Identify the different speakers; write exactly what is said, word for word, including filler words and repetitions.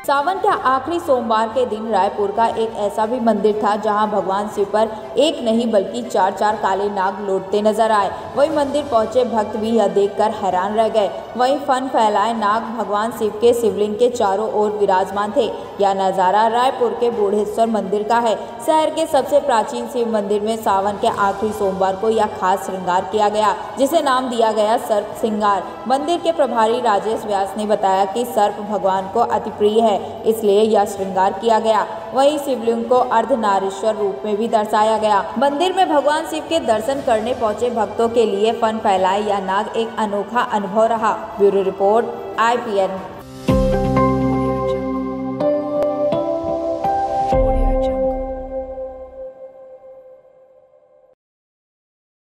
Speaker 1: सावन के आखिरी सोमवार के दिन रायपुर का एक ऐसा भी मंदिर था जहां भगवान शिव पर एक नहीं बल्कि चार चार काले नाग लौटते नजर आए। वहीं मंदिर पहुंचे भक्त भी यह देखकर हैरान रह गए। वहीं फन फैलाए नाग भगवान शिव के शिवलिंग के चारों ओर विराजमान थे। यह नजारा रायपुर के बूढ़ेश्वर मंदिर का है। शहर के सबसे प्राचीन शिव मंदिर में सावन के आखिरी सोमवार को यह खास श्रृंगार किया गया, जिसे नाम दिया गया सर्प श्रृंगार। मंदिर के प्रभारी राजेश व्यास ने बताया कि सर्प भगवान को अति प्रिय है, इसलिए यह श्रृंगार किया गया। वहीं शिवलिंग को अर्धनारीश्वर रूप में भी दर्शाया गया। मंदिर में भगवान शिव के दर्शन करने पहुंचे भक्तों के लिए फन फैलाए यह नाग एक अनोखा अनुभव रहा। Bureau report I P N.